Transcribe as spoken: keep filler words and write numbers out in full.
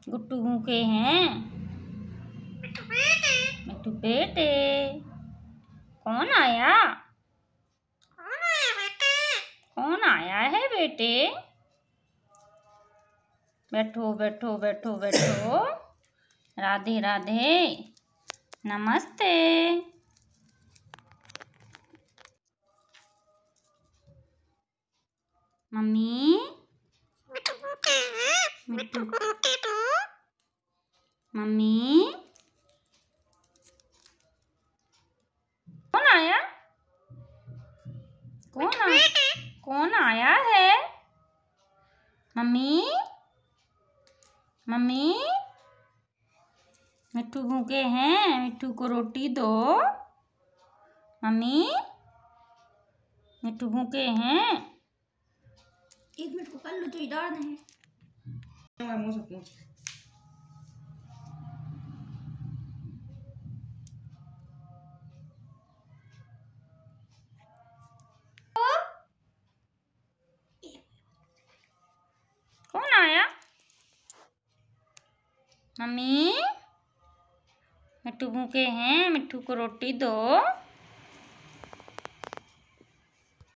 गुट्टू भूखे हैं। मिट्टू बेटे कौन आया? कौन आया बेटे? कौन आया है बेटे? बैठो बैठो बैठो बैठो। राधे राधे, नमस्ते। मम्मी मिट्टू मम्मी कौन आया? कौन आया? कौन आया है? मम्मी मम्मी मिट्टू भूखे हैं, मिट्टू को रोटी दो। मम्मी मिट्टू भूखे हैं। एक मिनट को कर लो तो इधर नहीं। कौन आया? मम्मी मिट्टू भूखे हैं, मिट्टू को रोटी दो।